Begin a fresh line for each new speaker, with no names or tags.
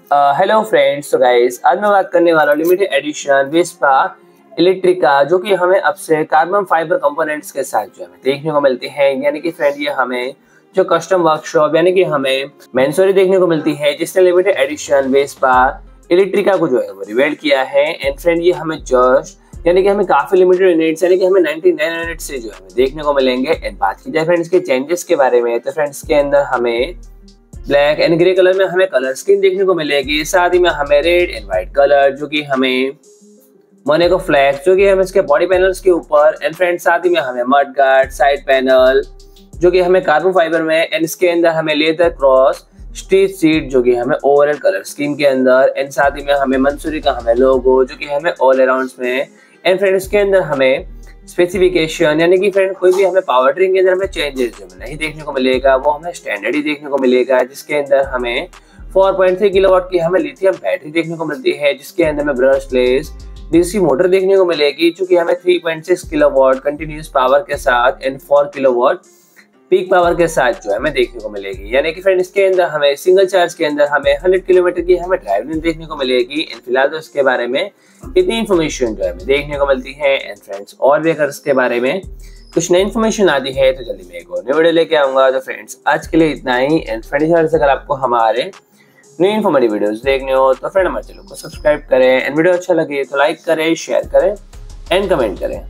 Hello friends, तो guys आज मैं बात करने वाला हूँ लिमिटेड एडिशन वेस्पा इलेक्ट्रिका, जो कि हमें अब से कार्बन फाइबर कंपोनेंट्स के साथ जो हमें देखने को मिलती है। यानी कि फ्रेंड ये हमें जो कस्टम वर्कशॉप यानी कि हमें मेंसोरी देखने को मिलती है, जिसने लिमिटेड एडिशन वेस्पा इलेक्ट्रिका को जो है वो रिवील किया है। एंड फ्रेंड ये हमें जस्ट यानी कि हमें काफी लिमिटेड यूनिट्स यानी कि हमें 99 यूनिट से जो हमें देखने को मिलेंगे। एंड बात की जाए फ्रेंड्स के चेंजेस के बारे में, तो फ्रेंड्स के अंदर हमें ब्लैक एंड ग्रे कलर में हमें कलर स्कीम देखने को मिलेगी। साथ ही में हमें रेड एंड व्हाइट कलर जो कि हमें मोनेको फ्लैग्स जो कि हमें इसके बॉडी पैनल्स के ऊपर। एंड फ्रेंड साथ ही में हमें मड गार्ड साइड पैनल जो कि हमें कार्बन फाइबर में। एंड इसके अंदर हमें लेदर क्रॉस स्ट्रीट सीट जो कि हमें ओवरऑल कलर स्कीम के अंदर। एंड साथ ही में हमें मंसूरी का हमें लोगो जो कि हमें ऑल अराउंड में। एंड फ्रेंड इसके अंदर हमें स्पेसिफिकेशन यानी कि फ्रेंड कोई भी हमें पावर ट्रेन के अंदर हमें चेंजेस जो नहीं देखने को मिलेगा, वो हमें स्टैंडर्ड ही देखने को मिलेगा। जिसके अंदर हमें 4.3 किलोवाट की हमें लिथियम बैटरी देखने को मिलती है, जिसके अंदर में ब्रशलेस डीसी मोटर देखने को मिलेगी जो कि हमें 3.6 किलोवाट कंटिन्यूस पावर के साथ एंड 4 किलोवाट पीक पावर के साथ जो हमें देखने को मिलेगी। यानी कि फ्रेंड इसके अंदर हमें सिंगल चार्ज के अंदर हमें 100 किलोमीटर की हमें ड्राइव देखने को मिलेगी। एंड फिलहाल तो इसके बारे में इतनी इन्फॉर्मेशन जो हमें देखने को मिलती है। एंड फ्रेंड्स और भी अगर इसके बारे में कुछ नई इन्फॉर्मेशन आती है तो जल्दी मैं एक और नई वीडियो लेके आऊंगा। तो फ्रेंड्स आज के लिए इतना ही। एंड फ्रेंड्स अगर आपको हमारे नई इन्फॉर्मेटिव वीडियोस देखने हो तो फ्रेंड हमारे चैनल को सब्सक्राइब करें। एंड वीडियो अच्छा लगे तो लाइक करें, शेयर करें एंड कमेंट करें।